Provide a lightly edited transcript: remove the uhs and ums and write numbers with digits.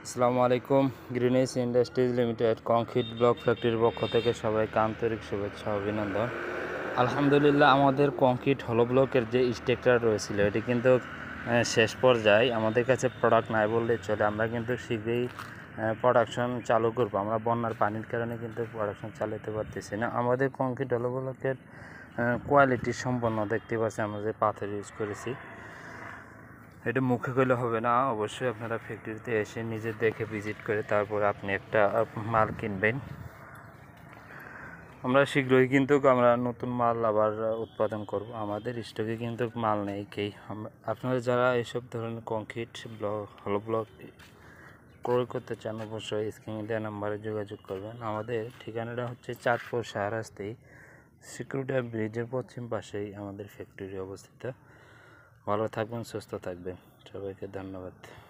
আসসালামু আলাইকুম। Greenness industries limited concrete block ফ্যাক্টরির পক্ষ থেকে সবাইকে আন্তরিক শুভেচ্ছা অভিনন্দন। আলহামদুলিল্লাহ, আমাদের কংক্রিট হলো ব্লকের যে স্ট্রাকচার রয়েছিল এটি কিন্তু শেষ পর্যায়ে। আমাদের কাছে প্রোডাক্ট নাই বললেই চলে। আমরা কিন্তু শীঘ্রই প্রোডাকশন চালু করব। আমরা বন্যার পানির কারণে কিন্তু প্রোডাকশন চালাতে পারতেছি না। আমাদের কংক্রিট হলো ব্লকের কোয়ালিটি সম্পন্ন, দেখতে পাচ্ছেন আমরা যে পাথর ইউজ করেছি। এটা মুখে কইলে হবে না, অবশ্যই আপনারা ফ্যাক্টরিতে এসে নিজে দেখে ভিজিট করে তারপর আপনি একটা মাল কিনবেন। আমরা শীঘ্রই কিন্তু আমরা নতুন মাল আবার উৎপাদন করব। আমাদের স্টকে কিন্তু মাল নেই আপনারা যারা এইসব ধরনের কংক্রিট ব্লক হলো ব্লক ক্রয় করতে চান অবশ্যই স্ক্রিনে দেওয়া নাম্বারে যোগাযোগ করবেন। আমাদের ঠিকানাটা হচ্ছে চাঁদপুর শাহরাস্তি সিকিউরিটি ব্রিজের পশ্চিম পাশেই আমাদের ফ্যাক্টরি অবস্থিত। ভালো থাকবেন, সুস্থ থাকবেন, সবাইকে ধন্যবাদ।